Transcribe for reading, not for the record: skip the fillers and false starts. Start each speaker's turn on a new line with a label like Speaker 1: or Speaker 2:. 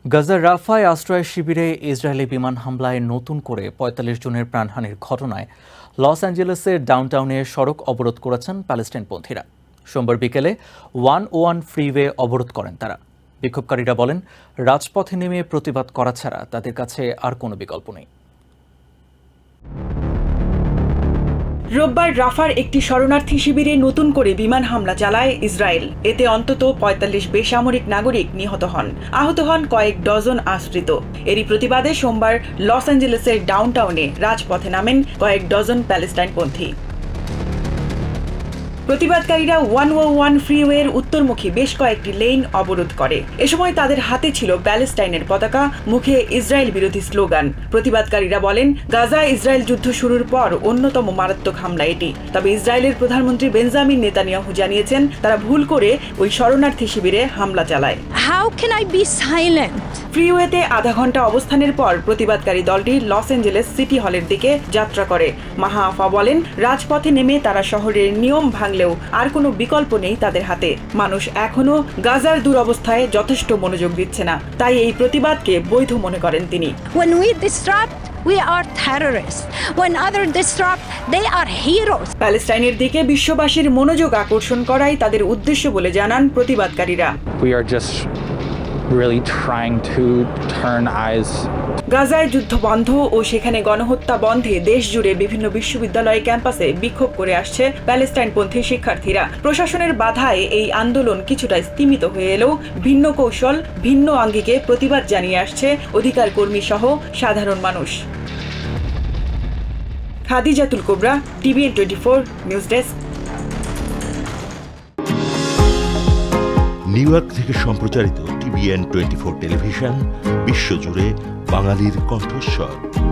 Speaker 1: গাজার রাফায় আশ্রয় শিবিরে ইসরায়েলি বিমান হামলায় নতুন করে ৪৫ জনের প্রাণহানির ঘটনায় লস অ্যাঞ্জেলেসের ডাউনটাউনে সড়ক অবরোধ করেছেন প্যালেস্টাইনপন্থীরা। সোমবার বিকেলে 101 ফ্রিওয়ে অবরোধ করেন তারা। বিক্ষোভকারীরা বলেন, রাজপথে নেমে প্রতিবাদ করা ছাড়া তাদের কাছে আর কোনো বিকল্প নেই।
Speaker 2: রোববার রাফার একটি শরণার্থী শিবিরে নতুন করে বিমান হামলা চালায় ইসরায়েল। এতে অন্তত ৪৫ বেসামরিক নাগরিক নিহত হন, আহত হন কয়েক ডজন আশ্রিত। এরই প্রতিবাদে সোমবার লস অ্যাঞ্জেলেসের ডাউনটাউনে রাজপথে নামেন কয়েক ডজন প্যালেস্টাইনপন্থী। প্রতিবাদকারীরা 101 ফ্রিওয়ের উত্তরমুখী বেশ কয়েকটি লেন অবরোধ করে। এ সময় তাদের হাতে ছিল প্যালেস্টাইনের পতাকা, মুখে ইসরায়েল বিরোধী স্লোগান। প্রতিবাদকারীরা বলেন, গাজায় ইসরায়েল যুদ্ধ শুরুর পর অন্যতম মারাত্মক হামলা এটি। তবে ইসরায়েলের প্রধানমন্ত্রী বেঞ্জামিন নেতানিয়াহু জানিয়েছেন, তারা ভুল করে ওই শরণার্থী শিবিরে হামলা চালায়।
Speaker 3: How can I be silent?
Speaker 2: ফ্রিওয়েতে আধা ঘন্টা অবস্থানের পর প্রতিবাদকারী দলটি লস অ্যাঞ্জেলেস সিটি হলের দিকে যাত্রা করে। মাহা আফা বলেন, রাজপথে নেমে তারা শহরের নিয়ম ভাঙলেও আর কোনো বিকল্প নেই তাদের হাতে। মানুষ এখনো গাজার দুরবস্থায় যথেষ্ট মনোযোগ দিচ্ছে না, তাই এই প্রতিবাদকে বৈধ মনে করেন তিনি।
Speaker 3: When we disrupt, we are terrorists. When others disrupt, they are heroes.
Speaker 2: প্যালেস্টাইনের দিকে বিশ্ববাসীর মনোযোগ আকর্ষণ করাই তাদের উদ্দেশ্য বলে জানান প্রতিবাদকারীরা।
Speaker 4: We are just really trying to turn eyes.
Speaker 2: গাজায় যুদ্ধ বন্ধ ও সেখানে গণহত্যা বন্ধে দেশ জুড়ে বিভিন্ন বিশ্ববিদ্যালয় ক্যাম্পাসে বিক্ষোভ করে আসছে প্যালেস্টাইনপন্থী শিক্ষার্থীরা। প্রশাসনের বাধায় এই আন্দোলন কিছুটা স্তিমিত হয়ে এলেও ভিন্ন কৌশল, ভিন্ন আঙ্গিকে প্রতিবাদ জানিয়ে আসছে অধিকার কর্মী সহ সাধারণ মানুষ। Khadijatul Kobra, TVN 24 news desk.
Speaker 5: New York থেকে সম্প্রচারিত TVN 24 টেলিভিশন বিশ্বজুড়ে বাঙালির কণ্ঠস্বর।